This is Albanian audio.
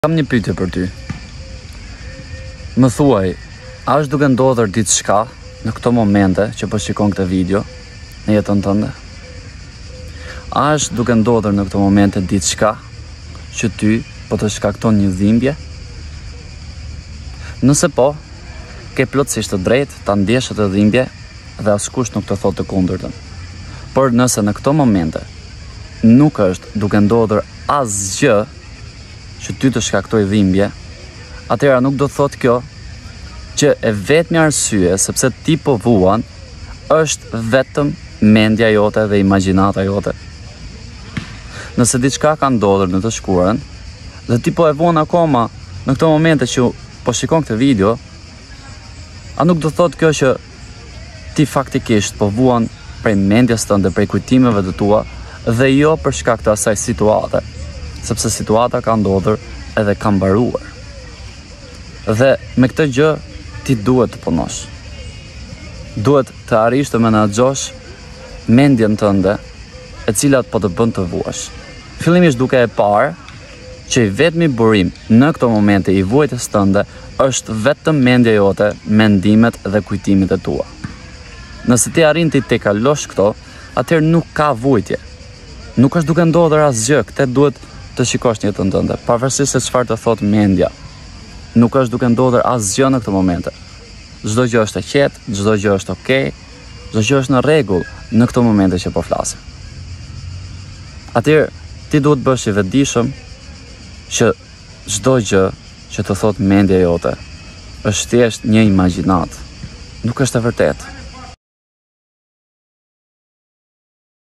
Kam një pyetje për ty. Më thuaj, a është duke ndodhur diçka në këto momente që po shikon këtë video në jetën tënde? A është duke ndodhur në këto momente diçka që ty po të shkakton një dhimbje? Nëse po, ke plotësisht të drejtë ta ndjesh atë dhimbje dhe askush nuk të thotë të kundërtën. Por nëse në këto momente nuk është duke ndodhur asgjë që ty të shkaktoj dhimbje, atëra nuk do thot kjo që e vetmi arsye sepse ti po vuan është vetëm mendja jote dhe imagjinata jote. Nëse diçka ka ndodhur në të shkurën dhe ti po e vuan akoma në këto momente që po shikon këtë video, a nuk do thot kjo që ti faktikisht po vuan prej mendjes tënde, prej kujtimeve të tua dhe jo për shkak të asaj situate, sepse situata ka ndodhur edhe ka mbaruar. Dhe me këtë gjë ti duhet të punosh. Duhet të arrish të menaxhosh mendjen tënde, e cila po të bën të vuash. Fillimisht duke e parë që i vetmi burim në këto momente i vuajtjes tënde është vetëm mendja jote, mendimet dhe kujtimit e tua. Nëse ti arrin ti të kalosh këto, atëherë nuk ka vujtje. Nuk është duke ndodhur asgjë, këtë duhet të shikosh në jetën tënde, pavarësisht se çfarë të thotë mendja. Nuk është duke ndodhur asgjë në këtë momente. Çdo gjë është e qetë, çdo gjë është okay, çdo gjë është në rregull në këto momente që po flasim. Atëherë ti duhet bësh i vetëdijshëm që çdo gjë që të thotë mendja jote është thjesht një imagjinat, nuk është e vërtetë.